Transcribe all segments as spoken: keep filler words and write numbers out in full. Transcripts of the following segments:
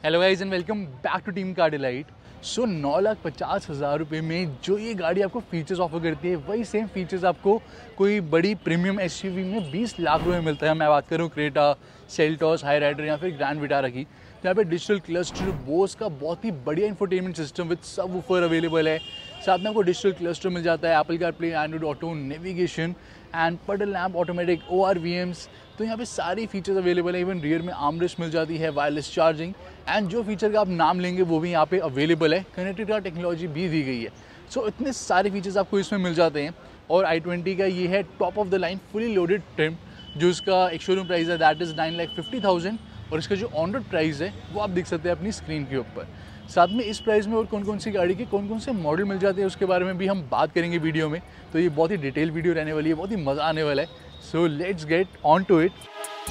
Hello guys and welcome back to Team Car Delight. So नौ लाख पचास हज़ार रुपये में जो ये गाड़ी आपको फीचर्स ऑफर करती है वही सेम फीचर्स आपको कोई बड़ी प्रीमियम एसयूवी में बीस लाख रुपए में मिलता है। मैं बात करूँ क्रेटा, सेल्टॉस, हाई राइडर या फिर ग्रैंड विटारा की। यहाँ पे डिजिटल क्लस्टर, बोस का बहुत ही बढ़िया infotainment system with subwoofer available है। साथ में आपको डिजिटल क्लस्टर मिल जाता है, Apple CarPlay, Android Auto, navigation and puddle lamp, automatic O R V Ms. तो यहाँ पे सारी फीचर्स अवेलेबल है। इवन रियर में आर्मरेस्ट मिल जाती है, वायरलेस चार्जिंग एंड जो फीचर का आप नाम लेंगे वो भी यहाँ पे अवेलेबल है। कनेक्टेड कार टेक्नोलॉजी भी दी गई है। सो so, इतने सारे फीचर्स आपको इसमें मिल जाते हैं। और आई ट्वेंटी का ये है top of the line fully loaded trim, जो इसका एक शोरूम प्राइस है that is nine lakh fifty thousand और इसका जो ऑन रोड प्राइस है वो आप देख सकते हैं अपनी स्क्रीन के ऊपर। साथ में इस प्राइस में और कौन कौन सी गाड़ी के कौन कौन से मॉडल मिल जाते हैं उसके बारे में भी हम बात करेंगे वीडियो में। तो ये बहुत ही डिटेल वीडियो रहने वाली है, बहुत ही मज़ा आने वाला है। So let's get on to it.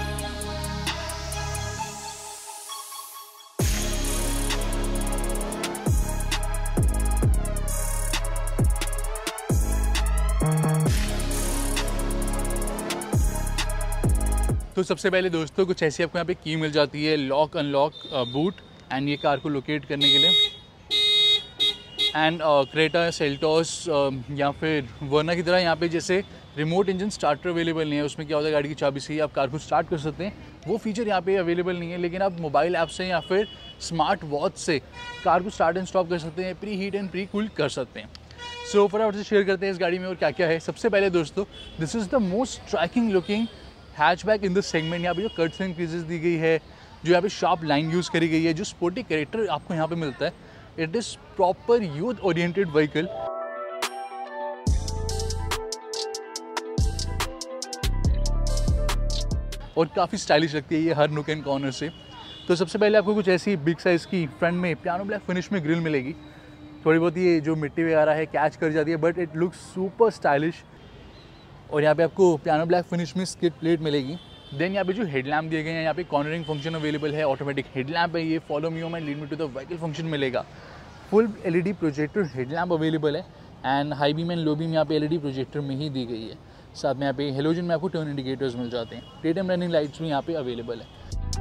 तो सबसे पहले दोस्तों कुछ ऐसी आपको यहाँ पे की मिल जाती है, लॉक अनलॉक बूट एंड ये कार को लोकेट करने के लिए। एंड क्रेटा, सेल्टॉस या फिर वर्ना की तरह यहाँ पे जैसे रिमोट इंजन स्टार्टर अवेलेबल नहीं है। उसमें क्या होता है, गाड़ी की चाबी से ही आप कार को स्टार्ट कर सकते हैं, वो फीचर यहाँ पे अवेलेबल नहीं है। लेकिन आप मोबाइल ऐप से या फिर स्मार्ट वॉच से कार को स्टार्ट एंड स्टॉप कर सकते हैं, pre heat and pre cool कर सकते हैं। सो फटाफट से शेयर करते हैं इस गाड़ी में और क्या क्या है। सबसे पहले दोस्तों, this is the most striking looking hatchback in the segment. यहाँ पे जो कट्स एंड क्रीजेस दी गई है, जो यहाँ पे शार्प लाइन यूज़ करी गई है, जो स्पोर्टी कैरेक्टर आपको यहाँ पे मिलता है, it is proper youth oriented vehicle. और काफ़ी स्टाइलिश लगती है ये हर नुक एंड कॉर्नर से। तो सबसे पहले आपको कुछ ऐसी बिग साइज़ की फ्रंट में पियानो ब्लैक फिनिश में ग्रिल मिलेगी। थोड़ी बहुत ये जो मिट्टी वगैरह है कैच कर जाती है, but it looks super stylish. और यहाँ पे आपको पियानो ब्लैक फिनिश में स्किड प्लेट मिलेगी। देन यहाँ पे जो हेडलैम्प दिए गए हैं, यहाँ पे कॉर्नरिंग फंक्शन अवेलेबल है, ऑटोमेटिक हेडलैम्प है ये, follow me home and lead me to the vehicle function मिलेगा। Full LED projector headlamp available है and high beam and low beam यहाँ पे एलईडी प्रोजेक्टर में ही दी गई है। साथ में यहाँ पे हेलोजन में आपको टर्न इंडिकेटर्स मिल जाते हैं। डे टाइम रनिंग लाइट्स भी यहाँ पे अवेलेबल है।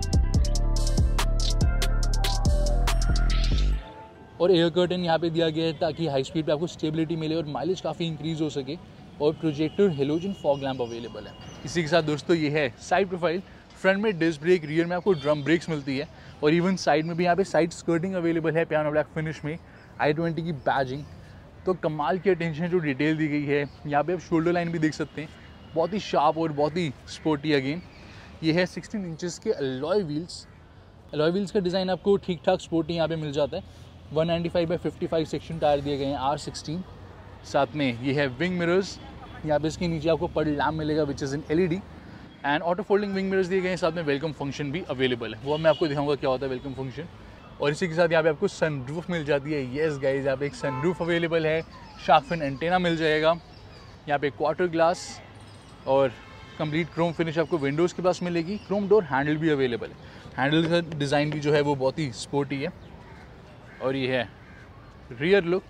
और एयर कर्टन यहाँ पे दिया गया है ताकि हाई स्पीड पे आपको स्टेबिलिटी मिले और माइलेज काफ़ी इंक्रीज हो सके। और projector halogen fog lamp available है। इसी के साथ दोस्तों ये है साइड प्रोफाइल। फ्रंट में डिस्क ब्रेक, रियर में आपको ड्रम ब्रेक्स मिलती है और इवन साइड में भी यहाँ पे साइड स्कर्टिंग अवेलेबल है पियानो ब्लैक फिनिश में। आई ट्वेंटी की बैजिंग तो कमाल की अटेंशन जो डिटेल दी गई है। यहाँ पे आप शोल्डर लाइन भी देख सकते हैं, बहुत ही शार्प और बहुत ही स्पोर्टी। अगेन ये है सिक्सटीन इंचेस के अलॉय व्हील्स। अलॉय व्हील्स का डिज़ाइन आपको ठीक ठाक स्पोर्टी यहाँ पे मिल जाता है। One ninety five by fifty five section tyre दिए गए हैं आर सिक्सटीन। साथ में ये है विंग मिरर्स। यहाँ पे इसके नीचे आपको पड लैम्प मिलेगा which is in LED and auto folding wing mirrors दिए गए हैं। साथ में वेलकम फंक्शन भी अवेलेबल है, वो मैं आपको दिखाऊंगा क्या होता है वेलकम फंक्शन। और इसी के साथ यहाँ पे आपको सनरूफ मिल जाती है। येस गाइस, यहाँ पे एक सनरूफ अवेलेबल है, शार्क फिन एंटेना मिल जाएगा। यहाँ पे क्वार्टर ग्लास और कंप्लीट क्रोम फिनिश आपको विंडोज़ के पास मिलेगी। क्रोम डोर हैंडल भी अवेलेबल है। हैंडल का डिज़ाइन भी जो है वो बहुत ही स्पोर्टी है। और ये है रियर लुक।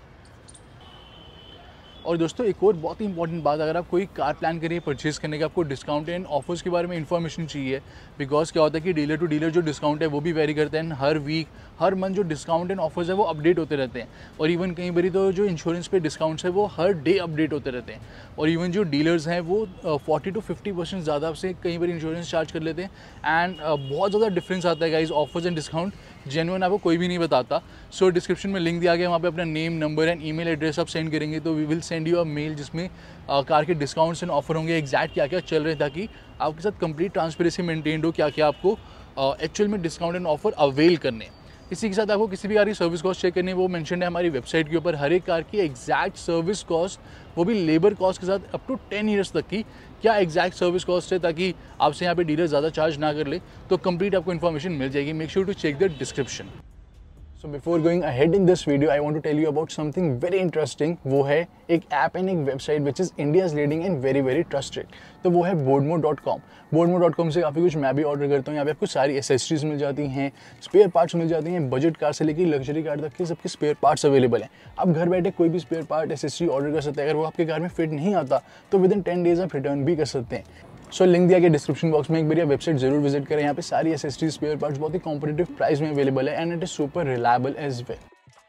और दोस्तों एक और बहुत ही इंपॉर्टेंट बात, अगर आप कोई कार प्लान करिए परचेज़ करने का, आपको डिस्काउंट एंड ऑफर्स के बारे में इन्फॉर्मेशन चाहिए। बिकॉज क्या होता है कि डीलर टू डीलर जो डिस्काउंट है वो भी वेरी करते हैं। हर वीक हर मंथ जो डिस्काउंट एंड ऑफर्स है वो अपडेट होते रहते हैं। और इवन कई बारी तो जो इंश्योरेंस पे डिस्काउंट्स है वो हर डे अपडेट होते रहते हैं। और इवन जो डीलर्स हैं वो फोर्टी टू फिफ्टी परसेंट ज़्यादा से कई बार इंश्योरेंस चार्ज कर लेते हैं। एंड uh, बहुत ज़्यादा डिफरेंस आता है guys offers and discount. Genuine आपको कोई भी नहीं बताता। सो so, डिस्क्रिप्शन में लिंक दिया गया, वहाँ पे अपना name, number and email address आप सेंड करेंगे तो we will send you a mail जिसमें uh, कार के डिस्काउंट्स एंड ऑफर होंगे, एग्जैक्ट क्या क्या चल रहे हैं, ताकि आपके साथ कंप्लीट ट्रांसपेरेंसी मेंटेन हो, क्या क्या आपको एक्चुअल uh, में डिस्काउंट एंड ऑफर अवेल करने। इसी के साथ आपको किसी भी कार की सर्विस कॉस्ट चेक करनी है, वो मेंशन है हमारी वेबसाइट के ऊपर। हर एक कार की एग्जैक्ट सर्विस कॉस्ट, वो भी लेबर कॉस्ट के साथ अप टू टेन ईयर्स तक की क्या एग्जैक्ट सर्विस कॉस्ट है, ताकि आपसे यहाँ पे डीलर ज़्यादा चार्ज ना कर ले। तो कंप्लीट आपको इन्फॉर्मेशन मिल जाएगी। Make sure to check the description. So before going ahead in this video I want to tell you about something very interesting. वो है एक ऐप एंड एक website which is India's leading and very very trusted. तो वो है Boodmo dot com. Boodmo dot com से काफ़ी कुछ मैं भी ऑर्डर करता हूँ। यहाँ पे आपको सारी एसेसरीज मिल जाती हैं, स्पेयर पार्ट्स मिल जाती हैं, बजट कार से लेकर लग्जरी कार तक के सबके स्पेयर पार्ट्स अवेलेबल हैं। आप घर बैठे कोई भी स्पेयर पार्ट एसेसरी ऑर्डर कर सकते हैं। अगर वो आपके कार में फिट नहीं आता तो विद इन टेन डेज आप रिटर्न भी कर सकते हैं। सो लिंक दिया गया डिस्क्रिप्शन बॉक्स में, एक बार ये वेबसाइट जरूर विजिट करें। यहाँ पे सारी एसेसरीज स्पेयर पार्ट्स बहुत ही कॉम्पिटिटिव प्राइस में अवेलेबल है and it is super reliable as well.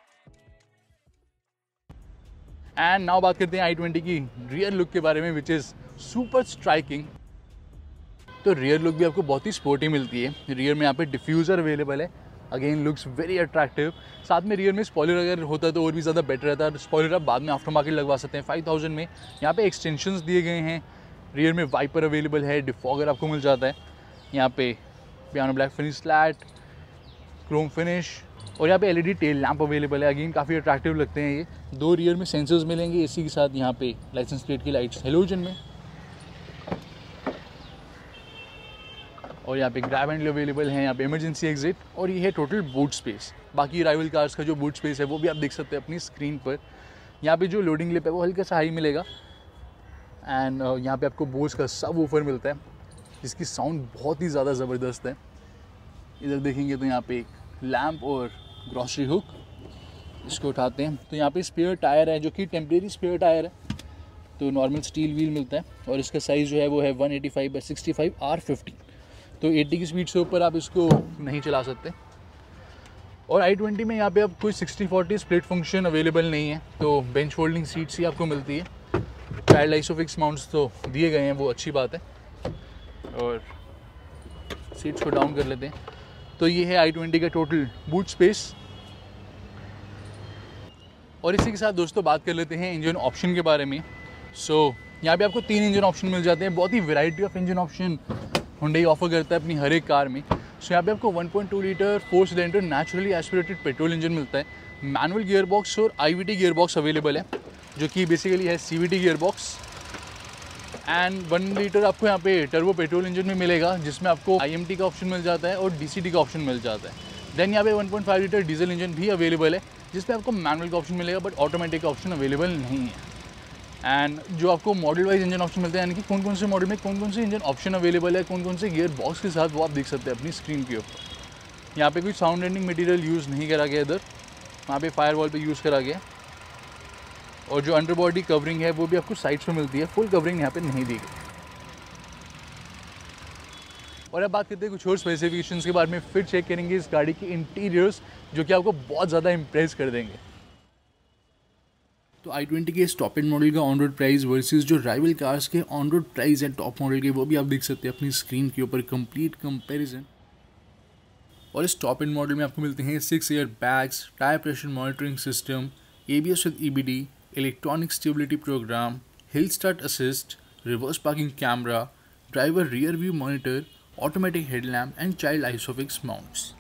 And now बात करते हैं आई ट्वेंटी की रियर लुक के बारे में, विच इज़ सुपर स्ट्राइकिंग। तो रियर लुक भी आपको बहुत ही स्पोर्टी मिलती है। रियर में यहाँ पे डिफ्यूज़र अवेलेबल है, अगेन लुक्स वेरी अट्रैक्टिव। साथ में रियर में स्पॉइलर अगर होता तो और भी ज़्यादा बेटर रहता है। स्पॉइलर आप बाद में आफ्टर मार्केट लगवा सकते हैं फाइव थाउजेंड में। यहाँ पे एक्सटेंशंस दिए गए हैं। रियर में वाइपर अवेलेबल है, डिफॉगर आपको मिल जाता है। यहाँ पे piano black finish flat, chrome finish, और यहाँ पे एलईडी टेल लैंप अवेलेबल है। अगेन काफ़ी अट्रैक्टिव लगते हैं ये। दो रियर में सेंसर्स मिलेंगे, इसी के साथ यहाँ पे लाइसेंस प्लेट की लाइट्स हेलोजन में, और यहाँ पे ग्रैब हैंडल अवेलेबल है। यहाँ पे इमरजेंसी एग्जिट, और ये है टोटल बूट स्पेस। बाकी राइवल कार्स का जो बूट स्पेस है वो भी आप देख सकते हैं अपनी स्क्रीन पर। यहाँ पे जो लोडिंग लिप है वो हल्का सा हाई मिलेगा। एंड uh, यहाँ पे आपको बोस का सब वूफर मिलता है जिसकी साउंड बहुत ही ज़्यादा ज़बरदस्त है। इधर देखेंगे तो यहाँ पे एक लैम्प और ग्रॉसरी हुक, इसको उठाते हैं तो यहाँ पे स्पेयर टायर है जो कि टेम्परेरी स्पेयर टायर है। तो नॉर्मल स्टील व्हील मिलता है, और इसका साइज़ जो है वो है one eighty five by sixty five R fifty. तो अस्सी की स्पीड से ऊपर आप इसको नहीं चला सकते। और आई ट्वेंटी में यहाँ पे अब कोई sixty forty split function available नहीं है, तो बेंच फोल्डिंग सीट्स ही आपको मिलती है। चाइल्ड आइसोफिक्स माउंट्स तो दिए गए हैं, वो अच्छी बात है। और सीट्स को डाउन कर लेते हैं तो ये है आई ट्वेंटी का टोटल बूट स्पेस। और इसी के साथ दोस्तों बात कर लेते हैं इंजन ऑप्शन के बारे में। सो so, यहाँ पे आपको तीन इंजन ऑप्शन मिल जाते हैं। बहुत ही variety of engine option Hyundai offer करता है अपनी हर एक कार में। सो so, यहाँ पे आपको one point two litre four cylinder naturally aspirated petrol engine मिलता है। मैनुअल गियर बॉक्स और आईवीटी गियर बॉक्स अवेलेबल है, जो कि बेसिकली है CVT gear box. And one litre आपको यहाँ पे टर्बो पेट्रोल इंजन में मिलेगा, जिसमें आपको आईएमटी का ऑप्शन मिल जाता है और डीसीटी का ऑप्शन मिल जाता है। देन यहाँ पे one point five litre diesel engine भी अवेलेबल है, जिसमें आपको मैनुअल का ऑप्शन मिलेगा बट ऑटोमेटिक का ऑप्शन अवेलेबल नहीं है। एंड जो आपको मॉडल वाइज इंजन ऑप्शन मिलते हैं, यानी कि कौन कौन से मॉडल में कौन कौन से इंजन ऑप्शन अवेलेबल है, कौन कौन से गियर बॉक्स के साथ, वो आप देख सकते हैं अपनी स्क्रीन के ऊपर। यहाँ पे कोई साउंड एंडिंग मटेरियल यूज़ नहीं करा गया, इधर वहाँ पे फायर वॉल पे यूज़ करा गया। और जो अंडर बॉडी कवरिंग है वो भी आपको साइड्स पे मिलती है, फुल कवरिंग यहाँ पे नहीं दी गई। और अब बात करते हैं कुछ और स्पेसिफिकेशंस के बारे में, फिर चेक करेंगे इस गाड़ी की इंटीरियर्स, जो कि आपको बहुत ज़्यादा इंप्रेस कर देंगे। तो आई ट्वेंटी के इस टॉप एंड मॉडल का ऑन रोड प्राइस वर्सेस जो राइवल कार्स के ऑन रोड प्राइस है टॉप मॉडल के, वो भी आप देख सकते हैं अपनी स्क्रीन के ऊपर, कंप्लीट कंपैरिजन। और इस टॉप एंड मॉडल में आपको मिलते हैं six air bags, tyre pressure monitoring system, ABS with EBD, electronic stability programme, hill start assist, reverse parking camera, driver rear view monitor, automatic headlamp and child isofix mounts.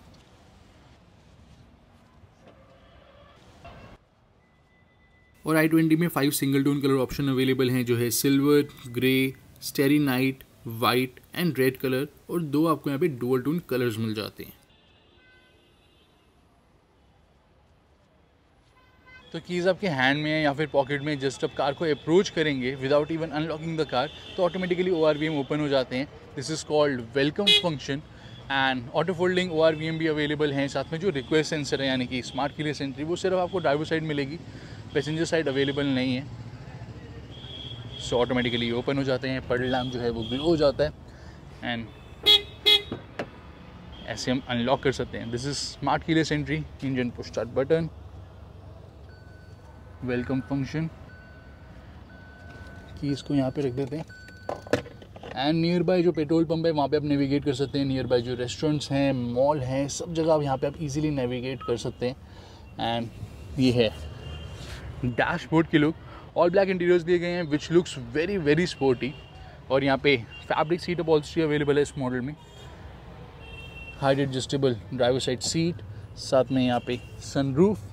और I twenty में five single tone colour option available हैं, जो है silver, grey, starry night, white and red colour, और दो आपको यहाँ पे डुअल टोन कलर्स मिल जाते हैं। तो कीज़ आपके हैंड में है या फिर पॉकेट में, जस्ट आप कार को अप्रोच करेंगे without even unlocking the car तो automatically O R V M open हो जाते हैं। This is called welcome function. And auto folding O R V M भी अवेलेबल हैं। साथ में जो रिक्वेस्ट सेंसर है यानी कि स्मार्ट कीलेस एंट्री, वो सिर्फ आपको ड्राइवर साइड मिलेगी, पैसेंजर साइड अवेलेबल नहीं है। सो ऑटोमेटिकली ओपन हो जाते हैं, पडल लैम्प जो है वो ग्लो हो जाता है एंड ऐसे हम अनलॉक कर सकते हैं। This is smart keyless entry, engine push start button, welcome function. Keys को यहाँ पे रख देते हैं एंड नियर बाय जो पेट्रोल पंप है वहाँ पे आप नेविगेट कर सकते हैं। नियर बाय जो रेस्टोरेंट्स हैं, मॉल हैं, सब जगह आप यहाँ पे आप इजीली नेविगेट कर सकते हैं। एंड ये है डैशबोर्ड की लुक। ऑल ब्लैक इंटीरियर्स दिए गए हैं which looks very very sporty. और यहाँ पे फैब्रिक सीट अपॉल्स्ट्री अवेलेबल है इस मॉडल में। Height adjustable driver side seat, साथ में यहाँ पे सनरूफ,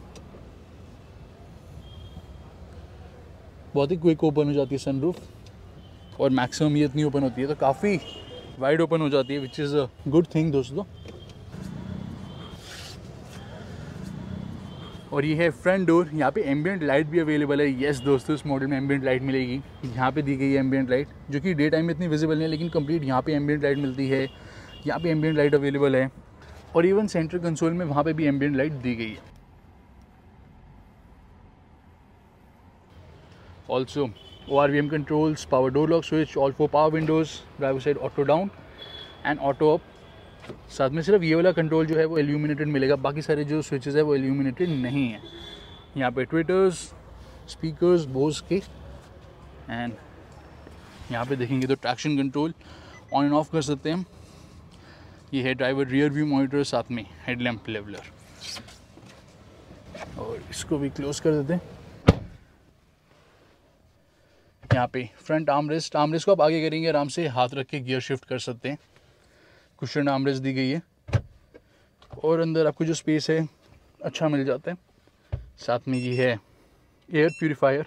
बहुत ही क्विक ओपन हो जाती है सनरूफ, और मैक्सिमम ये इतनी ओपन होती है तो काफ़ी वाइड ओपन हो जाती है, which is a good thing दोस्तों। और ये है फ्रंट डोर। यहाँ पे एम्बियंट लाइट भी अवेलेबल है। येस दोस्तों, इस मॉडल में एम्बियंट लाइट मिलेगी। यहाँ पे दी गई है एम्बियंट लाइट, जो कि डे टाइम में इतनी विजिबल नहीं है, लेकिन कंप्लीट यहाँ पे एम्बियंट लाइट मिलती है। यहाँ पे एम्बियंट लाइट अवेलेबल है, और इवन सेंटर कंसोल में वहाँ पे भी एम्बियंट लाइट दी गई है। Also O R V M controls, power door lock switch, all four power windows, driver side auto down and auto up. साथ में सिर्फ ये वाला कंट्रोल जो है वो इल्यूमिनेटेड मिलेगा, बाकी सारे जो स्विचेस है वो इल्यूमिनेटेड नहीं है। यहाँ पे ट्विटर्स, स्पीकर्स बोस के, एंड यहाँ पे देखेंगे तो traction control on and off कर सकते हैं हम। ये है ड्राइवर रियर व्यू मॉनिटर, साथ में हेडलैम्प लेवलर, और इसको भी क्लोज कर देते हैं। यहाँ पे फ्रंट आर्मरेस्ट, आर्मरेस्ट को आप आगे करेंगे आराम से हाथ रख के गियर शिफ्ट कर सकते हैं। कुशन आर्मरेस्ट दी गई है और अंदर आपको जो स्पेस है अच्छा मिल जाता है। साथ में ये है air purifier,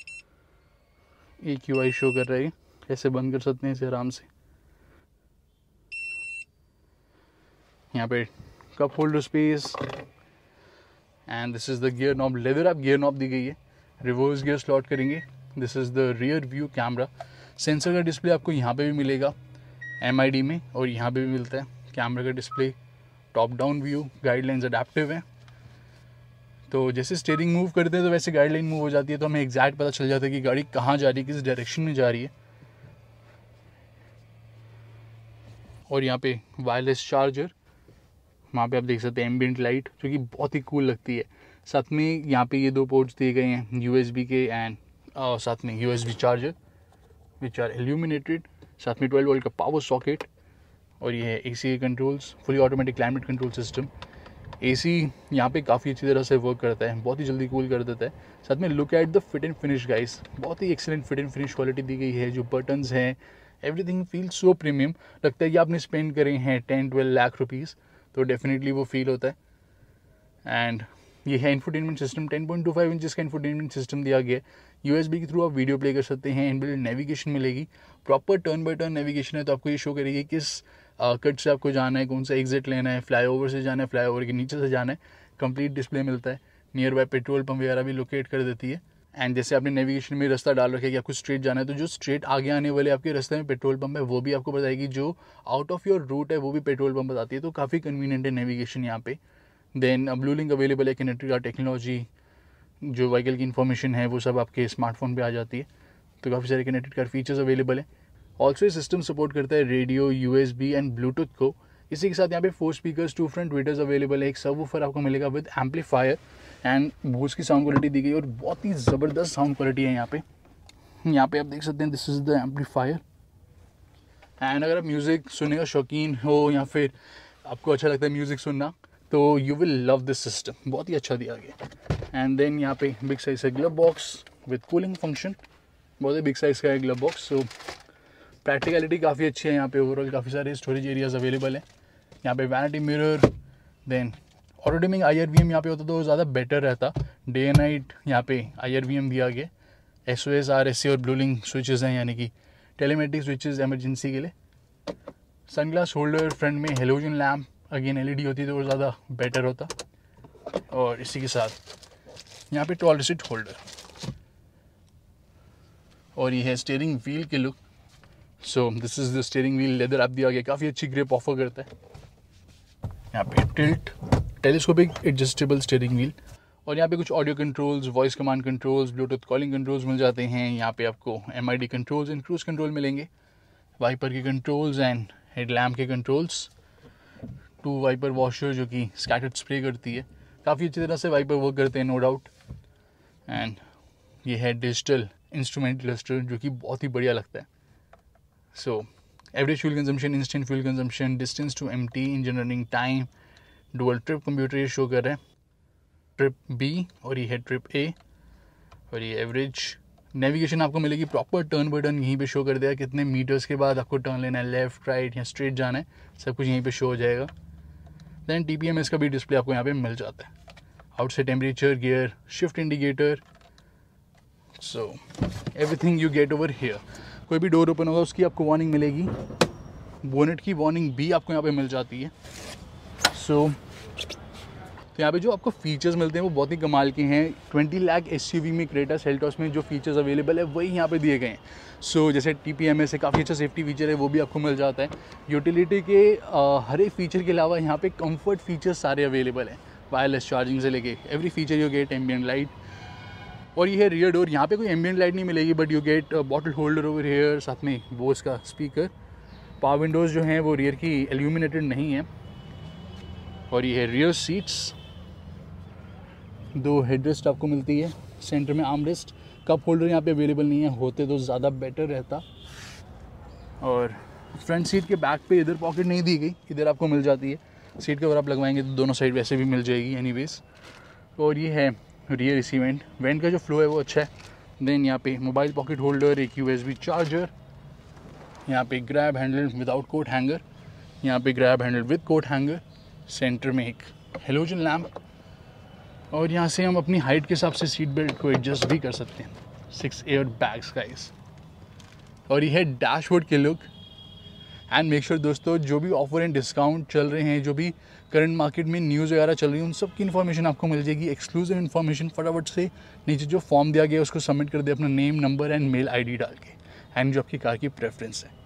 A Q I show कर रहा है, ऐसे बंद कर सकते हैं इसे आराम से। यहाँ पे cup holder space, and this is the gear knob, leather आप गियर नॉब दी गई है। रिवर्स गियर स्लॉट करेंगे। This is the rear view camera, sensor का डिस्प्ले आपको यहाँ पे भी मिलेगा एम आई डी में, और यहाँ पे भी मिलता है कैमरा का display. Top down view, guidelines adaptive है, तो जैसे स्टीयरिंग मूव करते हैं तो वैसे गाइडलाइन मूव हो जाती है, तो हमें एग्जैक्ट पता चल जाता है कि गाड़ी कहाँ जा रही है, किस डायरेक्शन में जा रही है। और यहाँ पे वायरलेस चार्जर, वहाँ पे आप देख सकते हैं एम्बिएंट लाइट जो कि बहुत ही कूल लगती है। साथ में यहाँ पे ये दो पोर्ट्स दिए गए हैं यू एस बी के, एंड साथ में U S B charger which are illuminated. साथ में ट्वेल्व वोल्ट का पावर सॉकेट, और ये है ए सी के controls, fully automatic climate control system. A C यहाँ पे काफ़ी अच्छी तरह से वर्क करता है, बहुत ही जल्दी कूल कर देता है। साथ में look at the fit and finish guys, बहुत ही excellent fit and finish quality दी गई है। जो बटन्स हैं, एवरीथिंग फील सो प्रीमियम, लगता है कि आपने स्पेंड करे हैं टेन ट्वेल्व लाख रुपीज़, तो डेफिनेटली वो फील होता है। एंड ये है infotainment system, ten point two five inches का इंफोटेनमेंट सिस्टम दिया गया है। यूएसबी के थ्रू आप वीडियो प्ले कर सकते हैं, इनबिल्ट नेविगेशन मिलेगी, proper turn by turn navigation है, तो आपको ये शो करेगी किस कट से आपको जाना है, कौन सा एग्जिट लेना है, फ्लाईओवर से जाना है, फ्लाईओवर के नीचे से जाना है। कंप्लीट डिस्प्ले मिलता है, नियर बाय पेट्रोल पंप वगैरह भी लोकेट कर देती है। एंड जैसे आपने नेविगेशन में रास्ता डाल रखा है कि आपको स्ट्रेट जाना है, तो जो स्ट्रेट आगे आने वाले आपके रास्ते में पेट्रोल पंप है वो भी आपको बताएगी, जो आउट ऑफ योर रूट है वो भी पेट्रोल पंप बताती है, तो काफ़ी कन्वीनियंट है नेविगेशन यहाँ पे। देन ब्लू लिंक अवेलेबल है, कनेक्टेड कार टेक्नोलॉजी, जो व्हीकल की इन्फॉर्मेशन है वो सब आपके स्मार्टफोन पे आ जाती है, तो काफ़ी सारे कनेक्टेड कार फीचर्स अवेलेबल है। ऑल्सो ये सिस्टम सपोर्ट करता है रेडियो, यूएसबी एंड ब्लूटूथ को। इसी के साथ यहाँ पे four speakers, two front tweeters available है, एक सबवूफर आपको मिलेगा विद एम्पलीफायर, एंड बूस की साउंड क्वालिटी दी गई और बहुत ही ज़बरदस्त साउंड क्वालिटी है यहाँ पे। यहाँ पे आप देख सकते हैं this is the amplifier. And अगर आप म्यूज़िक सुनने का शौकीन हो या फिर आपको अच्छा लगता है म्यूज़िक सुनना, तो you will love this system, बहुत ही अच्छा दिया गया। एंड देन यहाँ पे बिग साइज का glove box with cooling function, बहुत ही बिग साइज का है ग्लव बॉक्स, सो प्रैक्टिकलिटी काफ़ी अच्छी है यहाँ पे। ओवरऑल काफ़ी सारे स्टोरेज एरियाज अवेलेबल है। यहाँ पे vanity mirror, then auto dimming I R V M यहाँ पे होता तो ज़्यादा बेटर रहता, डे एंड नाइट यहाँ पे आई आर वी एम दिया गया। S O S, R S C और ब्लू लिंक स्विचेस हैं, यानी कि टेलीमेट्रिक स्विचेस इमरजेंसी के लिए। सनग्लास होल्डर, फ्रंट में halogen lamp, again L E D होती तो और ज़्यादा बेटर होता। और इसी के साथ यहाँ पे टॉल सीट होल्डर, और ये है स्टीयरिंग व्हील के look. So this is the steering wheel, leather आप दिया गया, काफ़ी अच्छी ग्रिप ऑफर करता है। यहाँ पे tilt, telescopic adjustable steering wheel, और यहाँ पे कुछ audio controls, voice command controls, Bluetooth calling controls मिल जाते हैं। यहाँ पे आपको M I D controls and cruise control मिलेंगे, वाइपर के कंट्रोल्स एंड हेडलैम्प के कंट्रोल्स, टू वाइपर वॉशर जो कि स्कैटर्ड स्प्रे करती है, काफ़ी अच्छी तरह से वाइपर वर्क करते हैं नो डाउट। एंड ये है डिजिटल इंस्ट्रूमेंट क्लस्टर जो कि बहुत ही बढ़िया लगता है। So average fuel consumption, instant fuel consumption, distance to empty, engine running time, dual trip computer ये शो कर रहे हैं, ट्रिप बी, और ये है ट्रिप ए, और ये एवरेज नेविगेशन आपको मिलेगी, प्रॉपर टर्न बाय टर्न यहीं पे शो कर दिया, कितने मीटर्स के बाद आपको टर्न लेना है, लेफ्ट राइट या स्ट्रेट जाना है, सब कुछ यहीं पे शो हो जाएगा। Then T P M S का भी डिस्प्ले आपको यहाँ पे मिल जाता है, outside temperature, gear shift indicator, so everything you get over here. कोई भी डोर ओपन होगा उसकी आपको वार्निंग मिलेगी, बोनेट की वार्निंग भी आपको यहाँ पे मिल जाती है। सो so, तो यहाँ पे जो आपको फीचर्स मिलते हैं वो बहुत ही कमाल के हैं। ट्वेंटी लाख एसयूवी में क्रेटा सेल्टॉस में जो फीचर्स अवेलेबल है वही यहाँ पे दिए गए हैं। सो so, जैसे टी पी एम एस है, काफ़ी अच्छा सेफ्टी फीचर है, वो भी आपको मिल जाता है। यूटिलिटी के आ, हर एक फीचर के अलावा यहाँ पे कंफर्ट फीचर्स सारे अवेलेबल हैं, वायरलेस चार्जिंग से लेके every feature you get, ambient light, और ये है रियर डोर। यहाँ पे कोई एम्बिएंट लाइट नहीं मिलेगी, but you get bottle holder over here, साथ में वो इसका स्पीकर। पावर विंडोज़ जो हैं वो रियर की एल्यूमिनेटेड नहीं है। और ये है रियर सीट्स, दो हेडरेस्ट आपको मिलती है, सेंटर में आर्मरेस्ट। कप होल्डर यहाँ पे अवेलेबल नहीं है, होते तो ज़्यादा बेटर रहता। और फ्रंट सीट के बैक पे इधर पॉकेट नहीं दी गई, इधर आपको मिल जाती है। सीट कवर आप लगवाएंगे तो दोनों साइड वैसे भी मिल जाएगी एनीवेज। और ये है रियर एसी वेंट। वेंट का जो फ्लो है वो अच्छा है। देन यहाँ पे मोबाइल पॉकेट होल्डर, एक यूएसबी चार्जर, यहाँ पे grab handle without coat hanger, यहाँ पे grab handle with coat hanger, centre में एक हेलोजन लैम्प। और यहाँ से हम अपनी हाइट के हिसाब से सीट बेल्ट को एडजस्ट भी कर सकते हैं। Six air bags guys. और ये है डैशबोर्ड के लुक। एंड मेक श्योर दोस्तों, जो भी ऑफर एंड डिस्काउंट चल रहे हैं, जो भी करंट मार्केट में न्यूज़ वगैरह चल रही है, उन सब की इन्फॉर्मेशन आपको मिल जाएगी। एक्सक्लूसिव इन्फॉर्मेशन फटाफट से नीचे जो फॉर्म दिया गया है उसको सबमिट कर दे, अपना name, number and mail ID डाल के, एंड जो आपकी कार की प्रेफरेंस है।